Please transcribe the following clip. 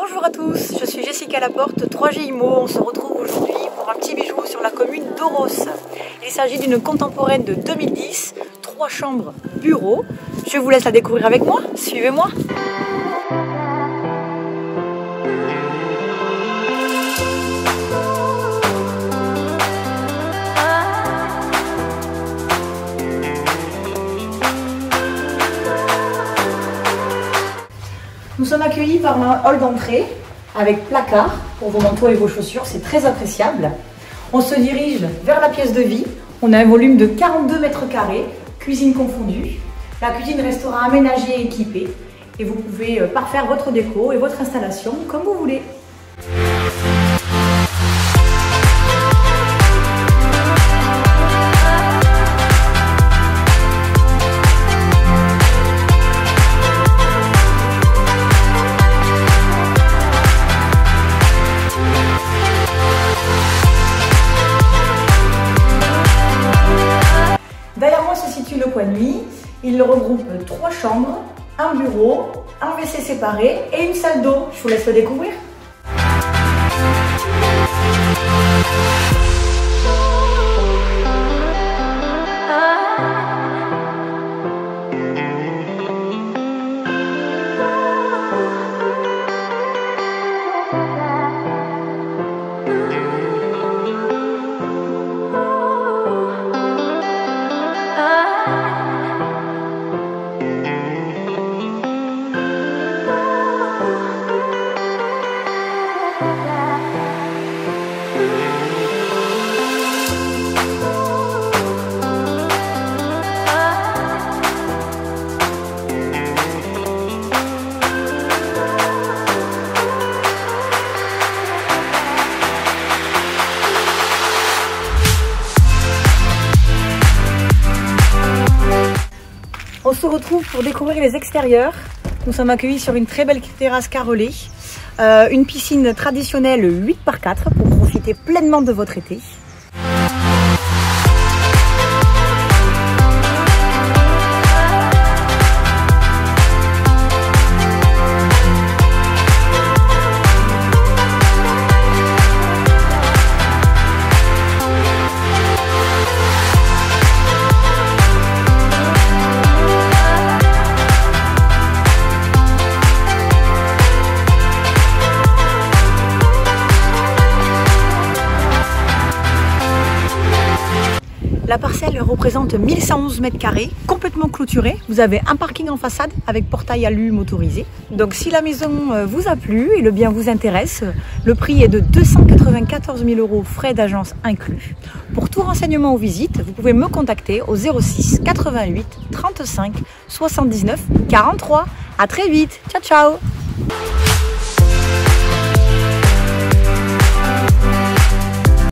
Bonjour à tous, je suis Jessica Laporte, 3G IMO. On se retrouve aujourd'hui pour un petit bijou sur la commune d'Oros. Il s'agit d'une contemporaine de 2010, 3 chambres, bureau. Je vous laisse la découvrir avec moi, suivez-moi. Nous sommes accueillis par un hall d'entrée avec placard pour vos manteaux et vos chaussures, c'est très appréciable. On se dirige vers la pièce de vie, on a un volume de 42 mètres carrés, cuisine confondue. La cuisine restera aménagée et équipée et vous pouvez parfaire votre déco et votre installation comme vous voulez. Derrière moi se situe le coin de nuit. Il regroupe 3 chambres, un bureau, un WC séparé et une salle d'eau. Je vous laisse le découvrir. On se retrouve pour découvrir les extérieurs. Nous sommes accueillis sur une très belle terrasse carrelée, une piscine traditionnelle 8x4 pour profiter pleinement de votre été. La parcelle représente 1111 mètres carrés, complètement clôturée. Vous avez un parking en façade avec portail alu motorisé. Donc si la maison vous a plu et le bien vous intéresse, le prix est de 294 000 € frais d'agence inclus. Pour tout renseignement ou visite, vous pouvez me contacter au 06 88 35 79 43. À très vite, ciao ciao.